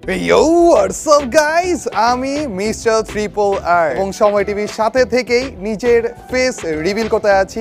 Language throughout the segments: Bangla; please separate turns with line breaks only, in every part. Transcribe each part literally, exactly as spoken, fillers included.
Yo, what's up guys? আমি মিস্টার ট্রিপল আর এবং সময় টিভির সাথে থেকেই নিজের ফেস রিভিল করতে আছি।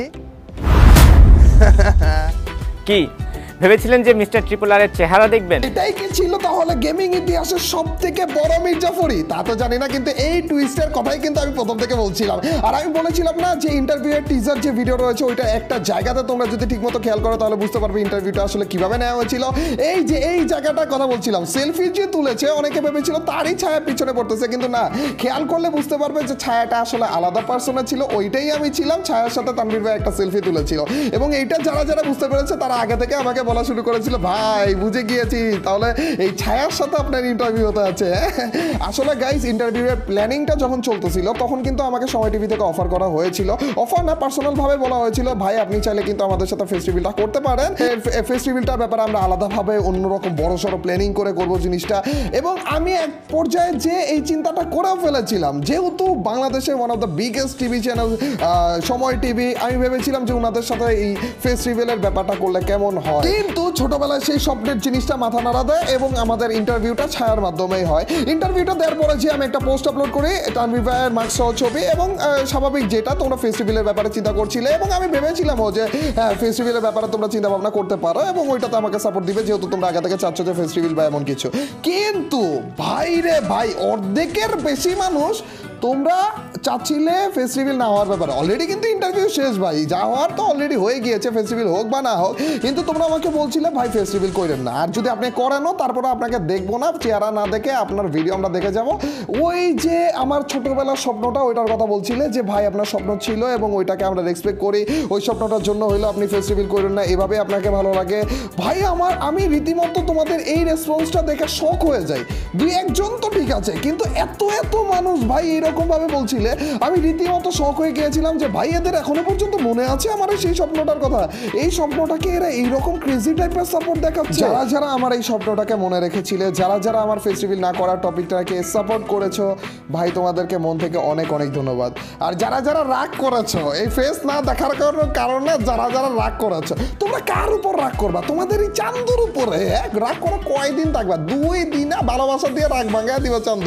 কি ভেবেছিলেন যে মিস্টার ট্রিপল আর এর চেহারা দেখবেন?
এটাই কি ছিল তাহলে গেমিং ইতিহাসের সবথেকে বড় মির্জাফরি? তা তো জানি না, কিন্তু এই টুইস্টের কথাই কিন্তু আমি প্রথম থেকে বলছিলাম। আর আমি বলেছিলাম না যে ইন্টারভিউয়ের টিজার যে ভিডিও রয়েছে ওইটা একটা জায়গাতে তোমরা যদি ঠিকমতো খেয়াল করো তাহলে বুঝতে পারবে ইন্টারভিউটা আসলে কিভাবে নেওয়া হয়েছিল। এই যে এই জায়গাটার কথা বলছিলাম, সেলফি যে তুলেছে অনেকে ভেবেছিল তারই ছায়া পিছনে পড়তেছে, কিন্তু না, খেয়াল করলে বুঝতে পারবে যে ছায়াটা আসলে আলাদা পার্সনের ছিল, ওইটাই আমি ছিলাম। ছায়ার সাথে তানভীর ভাই একটা সেলফি তুলেছিল এবং এইটা যারা যারা বুঝতে পেরেছে তারা আগে থেকে আমাকে বলা শুরু করেছিল, ভাই বুঝে গিয়েছি তাহলে এই ছায়ার সাথে আপনার ইন্টারভিউ হতে আছে। আসলে গাইস, ইন্টারভিউয়ের প্ল্যানিংটা যখন চলতেছিল তখন কিন্তু আমাকে সময় টিভি থেকে অফার করা হয়েছিল। অফার না, পার্সোনাল ভাবে বলা হয়েছিল, ভাই আপনি চাইলে কিন্তু আমাদের সাথে ফেস্টিভ্যালটা করতে পারেন। ফেস্টিভ্যালটার ব্যাপারে আমরা আলাদাভাবে অন্যরকম বড় সড়ো প্ল্যানিং করে করবো জিনিসটা। এবং আমি এক পর্যায়ে যে এই চিন্তাটা করেও ফেলেছিলাম, যেহেতু বাংলাদেশের one of the biggest TV channel Somoy TV, আমি ভেবেছিলাম যে ওনাদের সাথে এই ফেস্টিভ্যালের ব্যাপারটা করলে কেমন হয়। কিন্তু ছোটবেলায় সেই স্বপ্নের জিনিসটা মাথা নাড়া দেয় এবং আমাদের ইন্টারভিউটা ছায়ার মাধ্যমেই হয়। ইন্টারভিউটা দেওয়ার পরে যে আমি একটা পোস্ট আপলোড করি তানভীর ভাইয়ের মার্কস সহ ছবি, এবং স্বাভাবিক যেটা তোমরা ফেস্টিভ্যালের ব্যাপারে চিন্তা করছিলে এবং আমি ভেবেছিলাম যে হ্যাঁ ফেস্টিভ্যালের ব্যাপারে তোমরা চিন্তা ভাবনা করতে পারো এবং ওইটাতে আমাকে সাপোর্ট দিবে, যেহেতু তোমরা আগে থেকে চাচ্ছ যে ফেস্টিভ্যাল বা এমন কিছু। কিন্তু ভাই রে ভাই, অর্ধেকের বেশি মানুষ তোমরা চাচ্ছিলে ফেস্টিভ্যাল না হওয়ার ব্যাপারে। অলরেডি কিন্তু ইন্টারভিউ শেষ ভাই, যা হওয়ার তো অলরেডি হয়ে গিয়েছে, ফেস্টিভ্যাল হোক বা না হোক, কিন্তু তোমরা আমাকে বলছিলে ভাই ফেস্টিভ্যাল করেন না, আর যদি আপনি করেনও তারপরে আপনাকে দেখবো না, চেহারা না দেখে আপনার ভিডিও আমরা দেখে যাব। ওই যে আমার ছোটবেলার স্বপ্নটা, ওইটার কথা বলছিলে যে ভাই আপনার স্বপ্ন ছিল এবং ওইটাকে আমরা রেসপেক্ট করি, ওই স্বপ্নটার জন্য হইলো আপনি ফেস্টিভ্যাল করেন না, এভাবে আপনাকে ভালো লাগে। ভাই আমার আমি রীতিমতো তোমাদের এই রেসপন্সটা দেখে শক হয়ে যাই। দুই একজন তো ঠিক আছে, কিন্তু এত এত মানুষ ভাই এরকম ভাবে বলছিলে, আমি রীতিমতো শক হয়ে গিয়েছিলাম যে ভাই এদের এখনো পর্যন্ত মনে আছে আমার সেই স্বপ্নটার কথা। এই স্বপ্নটাকে এরা এইরকম ক্রেজি টাইপের সাপোর্ট দেখাচ্ছে। যারা যারা আমার এই স্বপ্নটাকে মনে রেখেছিলে, যারা যারা আমার ফেস্টিভ্যাল না করার টপিকটাকে সাপোর্ট করেছো, ভাই তোমাদেরকে মন থেকে অনেক অনেক ধন্যবাদ। আর যারা যারা রাগ করেছো এই ফেস না দেখার কারণে, যারা যারা রাগ করেছো, তোমরা কার উপর রাগ করবা? তোমাদের এই চান্দুর উপরে। এক রাগ করো কয়দিন থাকবা? দুই দিন ভালোবাসা দিয়ে রাগ ভাঙা দিব চান্দু।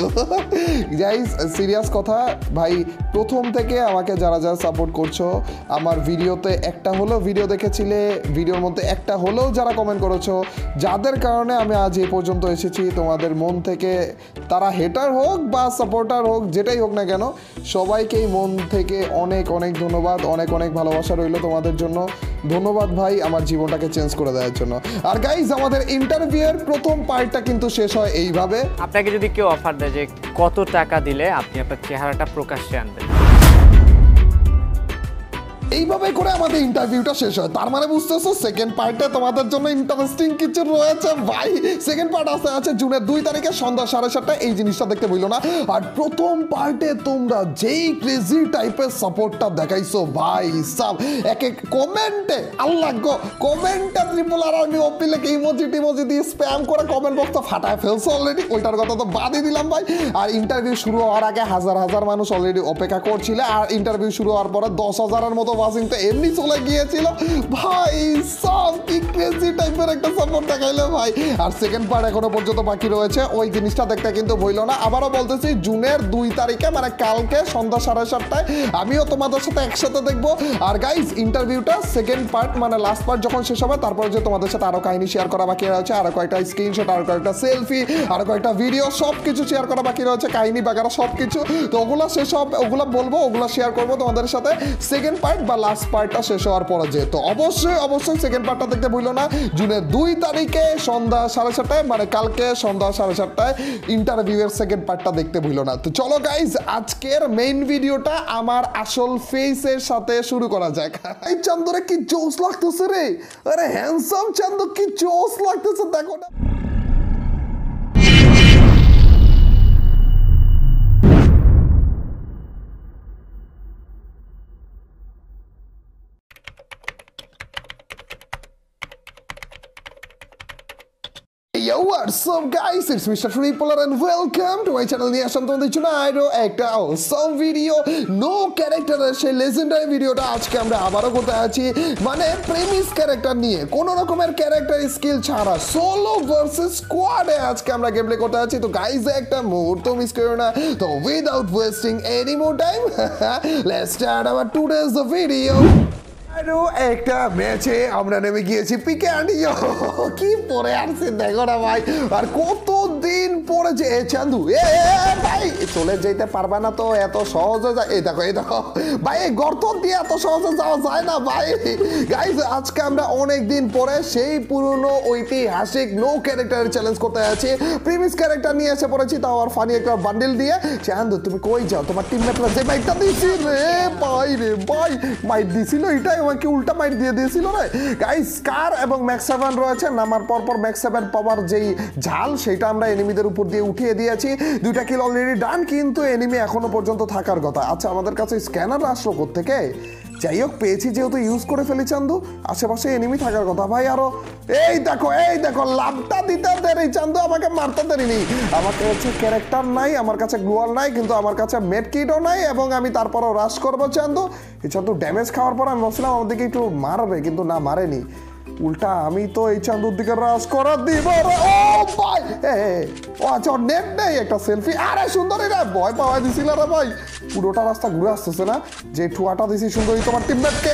গাইস সিরিয়াস কথা ভাই, প্রথম থেকে আমাকে যারা যারা সাপোর্ট করছো, আমার ভিডিওতে একটা হলেও ভিডিও দেখেছিলে, ভিডিওর মধ্যে একটা হলেও যারা কমেন্ট করেছো, যাদের কারণে আমি আজ এই পর্যন্ত এসেছি, তোমাদের মন থেকে তারা হেটার হোক বা সাপোর্টার হোক, যেটাই হোক না কেন, সবাইকেই মন থেকে অনেক অনেক ধন্যবাদ, অনেক অনেক ভালোবাসা রইল তোমাদের জন্য। ধন্যবাদ ভাই আমার জীবনটাকে চেঞ্জ করে দেওয়ার জন্য। আর গাইজ, আমাদের ইন্টারভিউয়ের প্রথম পার্টটা কিন্তু শেষ হয় এইভাবে।
আপনাকে যদি কেউ অফার দেয় যে কত টাকা দিলে আপনি আপনার চেহারাটা প্রকাশ্যে আনবেন,
এইভাবে করে আমাদের ইন্টারভিউটা শেষ হয়। তার মানে বুঝতেছো সেকেন্ড পার্টে তোমাদের জন্য ইন্টারেস্টিং কিছু রয়েছে ভাই। সেকেন্ড পার্ট আসতে আছে জুনের দুই তারিখে সন্ধ্যা সাড়ে সাতটায়, এই জিনিসটা দেখতে বললো না। আর প্রথম পার্টে তোমরা যেই ক্রেজি টাইপের সাপোর্টটা দেখাইছো ভাই সাব, এক এক কমেন্টে আল্লাহ গো, কমেন্টে ট্রিপল আর আমি অপিলে ইমোজি টিমোজি দিয়ে স্প্যাম করে কমেন্ট বক্সটা ফাটায় ফেলছো অলরেডি, ওইটার কথা তো বাদই দিলাম ভাই। আর ইন্টারভিউ শুরু হওয়ার আগে হাজার হাজার মানুষ অলরেডি অপেক্ষা করছিল, আর ইন্টারভিউ শুরু হওয়ার পরে দশ হাজারের মতো ওয়াচিংটা এমনি চলে গিয়েছিল ভাই। সব কি ক্রেজি টাইপের একটা সাপোর্ট দেখাইলো ভাই। আর সেকেন্ড পার্ট এখনো পর্যন্ত বাকি রয়েছে, ওই জিনিসটা দেখতে কিন্তু ভুলো না। আবারও বলতেছি জুনের দুই তারিখে মানে কালকে সন্ধ্যা সাড়ে সাতটায় আমিও তোমাদের সাথে একসাথে দেখবো। আর গাইজ, ইন্টারভিউটা সেকেন্ড পার্ট মানে লাস্ট পার্ট যখন শেষ হবে, তারপরে যে তোমাদের সাথে আরো কাহিনী শেয়ার করা বাকি রয়েছে, আরো কয়েকটা স্ক্রিনশট, আরো কয়েকটা সেলফি, আরো কয়েকটা ভিডিও, সব কিছু শেয়ার করা বাকি রয়েছে, কাহিনী বাগারা সব কিছু। তো ওগুলো শেষ হবে, ওগুলো বলবো, ওগুলো শেয়ার করবো তোমাদের সাথে সেকেন্ড পার্ট বা লাস্ট পার্টটা শেষ হওয়ার পরে। যেহেতু অবশ্যই অবশ্যই সেকেন্ড পার্টটা দেখতে ভুলো না, জুনের দুই তারিখে সন্ধ্যা সাড়ে সাতটায় মানে কালকে সন্ধ্যা সাড়ে সাতটায় ইন্টারভিউয়ের সেকেন্ড পার্টটা দেখতে ভুলো না। তো চলো গাইজ, আজকের মেইন ভিডিওটা আমার আসল ফেসের সাথে শুরু করা যাক। এই চান্দরে কি জোস লাগতেছে রে, আরে হ্যান্ডসাম চান্দু কি জোস লাগতেছে দেখো না। Yo, What's up guys, it's mister Tripler and welcome to my channel নিয়ে আসলাম তোমাদের জন্য আরো একটা awesome ভিডিও নো ক্যারেক্টারের সেই লেজেন্ডারি ভিডিওটা আজকে আমরা আবারও করতে আছি মানে প্রেমিস ক্যারেক্টার নিয়ে কোনো রকমের ক্যারেক্টার স্কিল ছাড়া সোলো ভার্সেস স্কোয়াডে আজকে আমরা গেম প্লে করতে আছি। তো গাইস একটা মুহূর্ত মিস করো না, তো without wasting any more time let's start our today's video. আরো একটা ম্যাচে আমরা নেমে গিয়েছি পিকে অ্যান্ড ইয়ো, কি পরে আসছে দেখো না ভাই, আর কতদিন পরে যে এ চান্দু এ ভাই চলে যেতে পারবে না তো এত সহজে যায়। এই দেখো এই দেখো ভাই এই গর্ত দিয়ে এত সহজে যাওয়া যায় না ভাই। গাইস আজকে আমরা অনেক দিন পরে সেই পুরনো ঐতিহাসিক নো ক্যারেক্টারের চ্যালেঞ্জ করতে আছি। প্রিমিস ক্যারেক্টার নিয়ে এসে পড়েছি, তাও আর ফানি একটা বান্ডেল দিয়ে। চান্দু তুমি কই যাও, তোমার টিমমেটরা যে বাইকটা দিয়েছি রে ভাই রে ভাই মাইট দিছিল, এটাই আমাকে উল্টা মাইট দিয়ে দিয়েছিল রে। গাইস কার এবং ম্যাক্স সেভেন রয়েছে, নামার পর পর ম্যাক্স সেভেন পাওয়ার যেই ঝাল সেটা আমরা এনিমিদের উপর দিয়ে উঠিয়ে দিয়েছি। দুইটা কিল অলরেডি ডান, কিন্তু এনিমি এখনো পর্যন্ত থাকার কথা। আচ্ছা আমাদের কাছে স্ক্যানার আসলো কোত্থেকে? যাই হোক পেয়েছি যেহেতু ইউজ করে ফেলি চান্দু, আশেপাশে এনিমি থাকার কথা ভাই। আরো এই দেখো এই দেখো লাভটা দিতে দেরি চান্দু, আমাকে মারতে দেরি নেই। আমার কাছে ক্যারেক্টার নাই, আমার কাছে গ্লুয়াল নাই, কিন্তু আমার কাছে মেড কিটও নাই, এবং আমি তারপরও রাশ করবো চান্দু। এই চান্দু ড্যামেজ খাওয়ার পর আমি ভাবছিলাম আমার দিকে একটু মারবে, কিন্তু না মারেনি, উল্টা আমি তো এই চান্দুর দিকে রাশ করা দিব। ও ভাই ও আচ্ছা নেট নেই, একটা সেলফি। আরে সুন্দরী রে ভয় পাওয়া দিছিল রে ভাই, পুরোটা রাস্তা ঘুরে আসতেছে না, যে ঠুয়াটা দিছি সুন্দরী তোমার টিমমেটকে।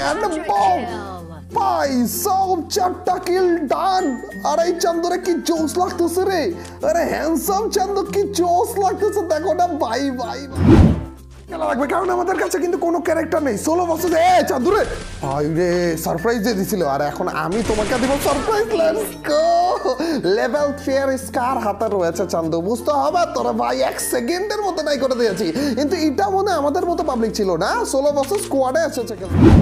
ভাই সব চারটা কিল ডান। আর এই চান্দুরে কি জোস লাগতেছে রে, আরে হ্যান্ডসাম চান্দু কি জোস লাগতেছে দেখো না ভাই ভাই খেলা লাগবে, কারণ আমাদের কাছে কিন্তু কোনো ক্যারেক্টার নেই। সোলো ভার্সেস এ চান্দুরে ভাই রে সারপ্রাইজ দিয়ে দিছিল, আর এখন আমি তোমাকে দিব surprise. Let's go level three এর স্কার হাতে রয়েছে চান্দু, বুঝতে হবে তোরা ভাই এক সেকেন্ডের মতো নাই করে দিয়েছি। কিন্তু এটা মনে আমাদের মতো পাবলিক ছিল না, সোলো ভার্সেস স্কোয়াডে এসেছে।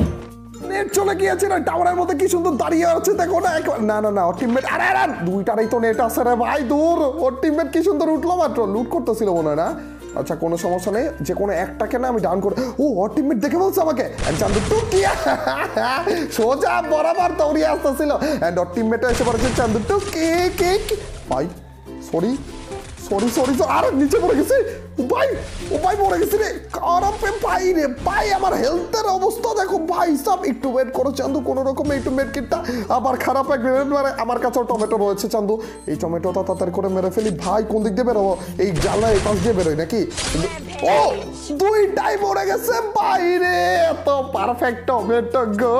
নেট চলে গিয়েছে না, টাওয়ারের মধ্যে কি সুন্দর দাঁড়িয়ে আছে দেখো না। না না না ওর টিমমেট, আরে আরে দুইটারই তো নেট আছে রে ভাই দূর। ওর টিমমেট কি সুন্দর উঠলো মাত্র, লুট করতেছিল মনে হয় না। আচ্ছা কোনো সমস্যা নেই, যে কোনো একটাকে না আমি ডাউন করে। ও ওর টিমমেট দেখে বলছে আমাকে চান্দু টুকিয়া সোজা বরাবর দৌড়িয়ে আসতেছিল, এন্ড ওর টিমমেট এসে পড়েছে চান্দু টুকি কে ভাই সরি সরি সরি আর নিচে পড়ে গেছে। ও ভাই ও ভাই পড়ে গেছে রে, খারাপ ভাই রে ভাই। আমার হেলথের অবস্থা দেখো ভাই, সব একটু ওয়েট করো চান্দু, কোনো রকম একটু মেড কিটটা আবার খারাপ এক গ্রেনেড মারে। আমার কাছেও টমেটো রয়েছে চান্দু, এই টমেটোটা তাড়াতাড়ি করে মেরে ফেলি। ভাই কোন দিক দিয়ে বেরোবো, এই জানলা এই পাশ দিয়ে বেরোয় নাকি? ও দুইটাই মরে গেছে ভাই রে, এত পারফেক্ট টমেটো গো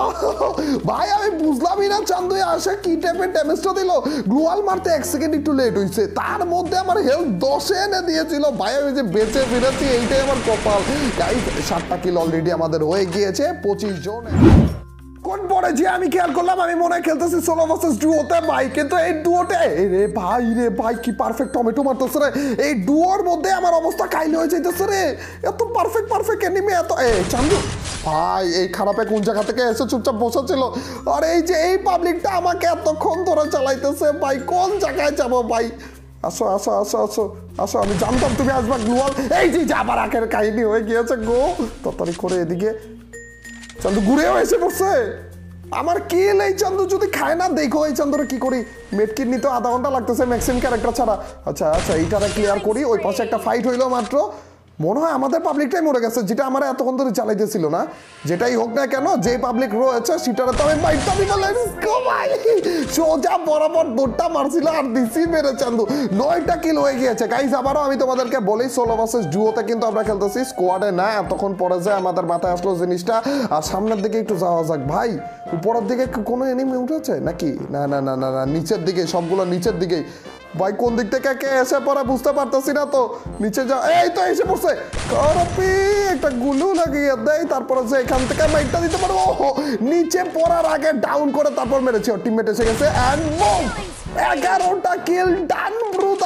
ভাই। আমি বুঝলামই না চান্দু আসে কি টাইপের ড্যামেজটা দিল। গ্লুয়াল মারতে এক সেকেন্ড একটু লেট হয়েছে, তার মধ্যে আমার হেলথ দশে এনে দিয়েছিল ভাই। আমি যে বেঁচে ফিরেছি এইটাই আমার কপাল। গাইস সাতটা কিল অলরেডি আমাদের হয়ে গিয়েছে, পঁচিশ জন। কোন পরে যে আমি খেয়াল করলাম আমি মনে হয় খেলতেছি সোলো ভার্সেস ডুওতে ভাই, কিন্তু এই ডুওতে রে ভাই রে ভাই কি পারফেক্ট টমেটো মারতেছে রে। এই ডুওর মধ্যে আমার অবস্থা কাইল হয়ে যাইতেছে রে, এত পারফেক্ট পারফেক্ট এনিমি এত। এ চান্দু ভাই এই খারাপে কোন জায়গা থেকে এসে চুপচাপ বসেছিল, আর এই যে এই পাবলিকটা আমাকে এতক্ষণ ধরে চালাইতেছে ভাই, কোন জায়গায় যাবো ভাই? আসো আসো আসো আসো আসো, আমি জানতাম তুমি আসবা গ্লুয়াল। এই যে আবার আখের কাহিনী হয়ে গিয়েছে গো, তাড়াতাড়ি করে এদিকে চান্দু ঘুরেও এসে পড়ছে। আমার কিল এই চান্দু যদি খায় না, দেখো এই চান্দুরে কি করি। মেডকিট নিতে আধা ঘন্টা লাগতেছে ম্যাক্সিমাম ক্যারেক্টার ছাড়া। আচ্ছা আচ্ছা এইটারে ক্লিয়ার করি। ওই পাশে একটা ফাইট হইলো মাত্র, মনে হয় আমাদের পাবলিকটাই মরে গেছে, যেটা আমার এতক্ষণ ধরে চালাইতেছিল না। যেটাই হোক না কেন, যে পাবলিক রয়েছে সেটারে তো আমি বাইকটা দিব। ভাই সোজা বরাবর বোটটা মারছিল আর দিছি মেরে চান্দু। নয়টা কিল হয়ে গিয়েছে গাইস। আবারও আমি তোমাদেরকে বলি সোলো ভার্সেস ডুওতে কিন্তু আমরা খেলতেছি, স্কোয়াডে না। এতক্ষণ পরে যায় আমাদের মাথায় আসলো জিনিসটা। আর সামনের দিকে একটু যাওয়া যাক ভাই। উপরের দিকে কোনো এনিমি উঠেছে নাকি? না না না না না নিচের দিকে, সবগুলো নিচের দিকেই ভাই। কোন দিক থেকে কে এসে পড়ে বুঝতে পারতেছি না তো। নিচে যা, এই তো এসে পড়ছে। করপি একটা গুলু লাগিয়ে দেয়, তারপরে যে এখান থেকে মাইটটা দিতে পারবো। নিচে পড়ার আগে ডাউন করে তারপর মেরেছি। ওর টিমমেট এসে গেছে এন্ড বুম এগারোটা কিল ডান ব্রুদা ভাই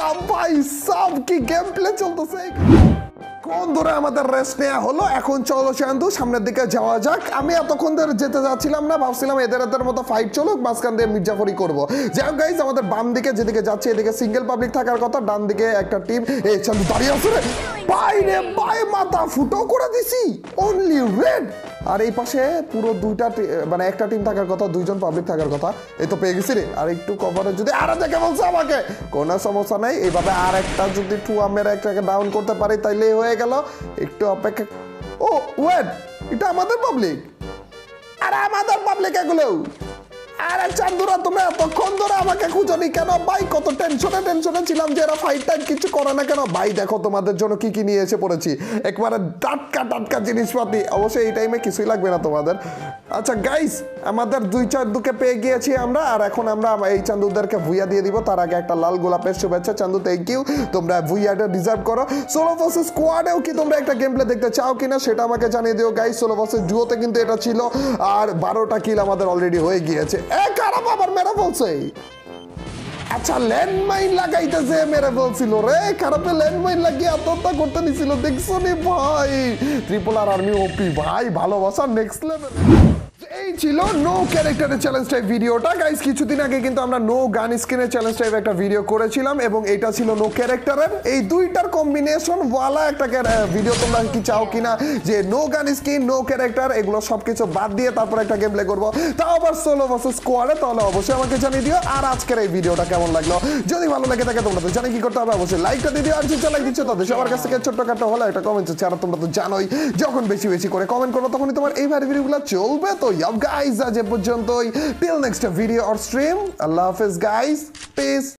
ভাই সব কি গেম প্লে চলতেছে। কোন ধরে আমাদের রেস্ট নেওয়া হলো, এখন চলো চান্দু সামনের দিকে যাওয়া যাক। আমি এতক্ষণ ধরে যেতে যাচ্ছিলাম না, ভাবছিলাম এদের এদের মতো ফাইট চলুক, মাঝখান দিয়ে মির্জাফরি করবো। যাই হোক গাইজ, আমাদের বাম দিকে যেদিকে যাচ্ছে এদিকে সিঙ্গেল পাবলিক থাকার কথা, ডান দিকে একটা টিম। এই চান্দু দাঁড়িয়ে আছে রে, বাই রে বাই, মাথা ফুটো করে দিছি, অনলি রেড। আর এই পাশে পুরো দুইটা মানে একটা টিম থাকার কথা, দুইজন পাবলিক থাকার কথা। এই তো পেয়ে গেছি রে, আর একটু কভারে যদি আরো দেখে বলছে আমাকে, কোনো সমস্যা নাই। এইভাবে আর একটা যদি টু আমের একটাকে ডাউন করতে পারি তাইলে হয়ে গেল। একটু অপেক্ষা। ও ওয়েট, এটা আমাদের পাবলিক, আরে আমাদের পাবলিক এগুলো। আরে চান্দুরা, তুমি এতক্ষণ ধরে আমাকে খুঁজনি কেন ভাই? কত টেনশনে টেনশনে ছিলাম যে এরা ফাইট টাইট কিছু করে না কেন। ভাই দেখো তোমাদের জন্য কি কি নিয়ে এসে পড়েছি, একবারে টাটকা টাটকা জিনিসপাতি। অবশ্যই এই টাইমে কিছুই লাগবে না তোমাদের। আচ্ছা গাইস, আমাদের দুই চান্দুকে পেয়ে গিয়েছি আমরা, আর এখন আমরা এই চান্দুদেরকে ভুইয়া দিয়ে দিব। তার আগে একটা লাল গোলাপের শুভেচ্ছা চান্দু, থ্যাংক ইউ। তোমরা ভুইয়াটা ডিজার্ভ করো। সোলো ভার্সেস স্কোয়াডেও কি তোমরা একটা গেম প্লে দেখতে চাও কিনা সেটা আমাকে জানিয়ে দিও গাইস। সোলো ভার্সেস ডুয়োতে কিন্তু এটা ছিল, আর বারোটা কিল আমাদের অলরেডি হয়ে গিয়েছে। এ খারাপ আবার মেরে বলছে। আচ্ছা ল্যান্ডমাইন লাগাইতেছে, মেরে বলছিল রে, খারাপে ল্যান্ডমাইন লাগিয়ে আত্মহত্যা করতে নিছিল, দেখছো নি ভাই? ট্রিপল আর আর্মি ওপি ভাই, ভালোবাসা নেক্সট লেভেল। এই ছিল নো ক্যারেক্টারের চ্যালেঞ্জ টাইপ ভিডিওটা গাইস। কিছুদিন আগে কিন্তু আমরা নো গান স্কিনের চ্যালেঞ্জ টাইপ একটা ভিডিও করেছিলাম, এবং এটা ছিল নো ক্যারেক্টারের। এই দুইটার কম্বিনেশন ওয়ালা একটা ভিডিও তোমরা কি চাও কিনা, যে নো গান স্কিন নো ক্যারেক্টার এগুলো সবকিছু বাদ দিয়ে তারপর একটা গেম প্লে করবো, তাও আবার সোলো ভার্সেস স্কোয়াডে? তাহলে অবশ্যই আমাকে জানিয়ে দিও। আর আজকের এই ভিডিওটা কেমন লাগলো, যদি ভালো লাগে থাকে তোমরা তো জানি কি করতে হবে, অবশ্যই লাইকটা দিয়ে দিও। আর যে লাইক দিচ্ছ তাদের সবার কাছ থেকে ছোট্টখাটো হলো একটা কমেন্ট হচ্ছে, আর তোমরা তো জানোই যখন বেশি বেশি করে কমেন্ট করো তখনই তোমার এই ভাই ভিডিওগুলো চলবে। তো ইয়াপ গাইস, আজ এ পর্যন্তই, till next video or stream, আল্লাহ হাফেজ গাইস, পিস।